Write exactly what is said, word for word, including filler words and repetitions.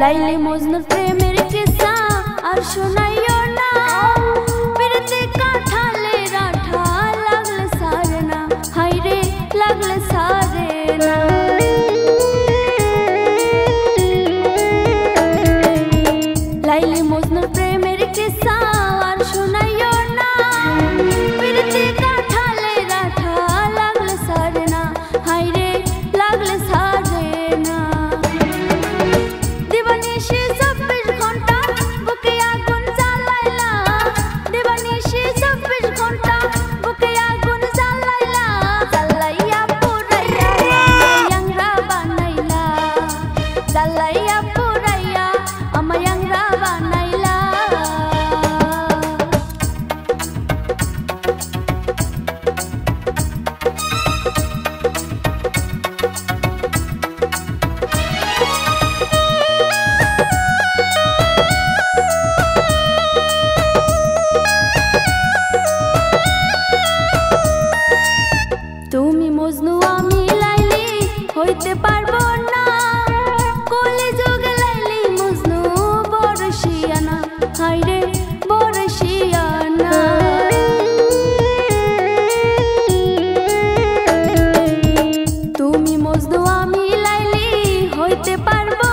লাইলি মজনুর প্রেমের কিসা আর শোনাইও না, পিরতে কাঁঠালে রাঠা লাগলে সারে না, হাইরে লাগলে সারে না। লাইলি মজনুর প্রেমের কিসা আর শোনাইও না, পিরতে কাঁঠালে রাঠা লাগলে সারে না, হাইরে লাগলে সারে না। দিবানিশি চব্বিশ ঘন্টা বুকে আগুন জ্বালাইলা, দিবানিশি চব্বিশ ঘন্টা বুকে আগুন জ্বালাইলা, জ্বালাইয়া পুরাইয়া আমায়াংরা বানাইলা, জ্বালাইয়া পুরাইয়া আমায়াংরা বানাইলা। তুমি মজনু আমি লাইলি হইতে পারবো না, কলি যুগে লাইলি মজনু বড় শিয়ানা, হাইরে বড় শিয়ানা। তুমি মজনু আমি লাইলি হইতে পারবো